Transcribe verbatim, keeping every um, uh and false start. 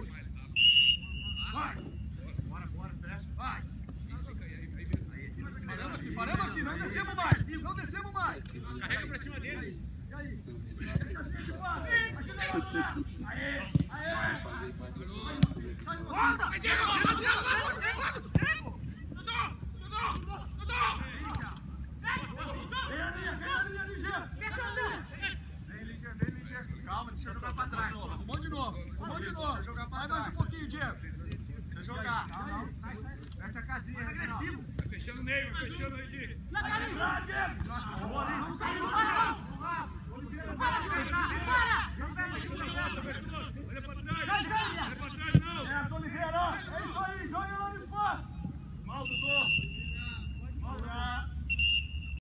Vai! Bora, bora, fecha. Vai! Paramos aqui, paramos aqui, não descemos mais! Não descemos mais! Carrega pra cima dele! E aí? Aê! Aê! Volta! Vem a linha, vem a linha, ligeiro! Vem, ligeiro, vem, ligeiro. Calma, deixa eu jogar pra trás. Arrumou de novo, arrumou de novo. Deixa eu jogar pra trás. Vai mais um pouquinho, Diego. Deixa eu jogar. Fecha a casinha. Tá agressivo. Vai fechando o meio, vai fechando aí, Diego. Vai, Diego. Nossa, boa ali.